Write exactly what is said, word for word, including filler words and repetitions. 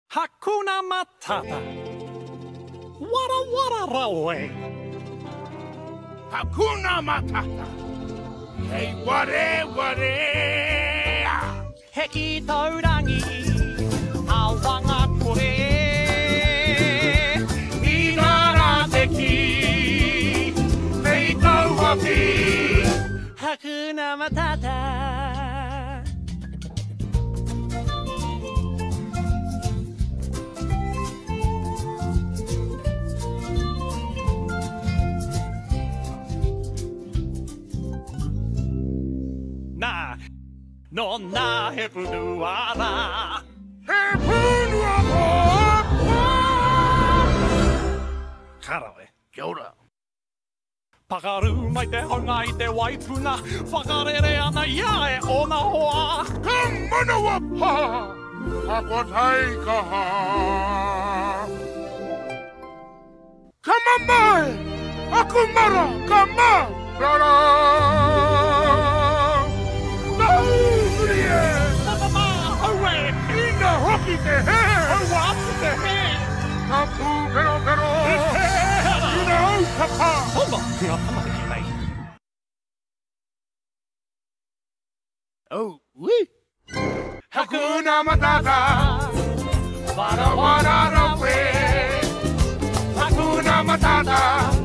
Hakuna Matata. Wara Wara Railway. Hakuna Matata. Hey, ware, ware. Heki taurangi. Awanga kore. Inara teki. Hey, tauwapi. Hakuna Matata. Na, no na he punuara. He punuara. Karawe. Kia ora. Pakaru mai te honga i te waipuna. Whakarere ana ia e ona hoa. Ka manawa pa. Hakotai ka ha. Ka mamai. Aku mara. Ka ma. Rara. Naurie. Mama, awe. Ina hoki te he. Awa atu te he. Ka pu pero pero. Ina au ka pa. Honga, kia tamariki nei. Oh, wee. Hakuna Matata. Wara wara rawe. Hakuna Matata.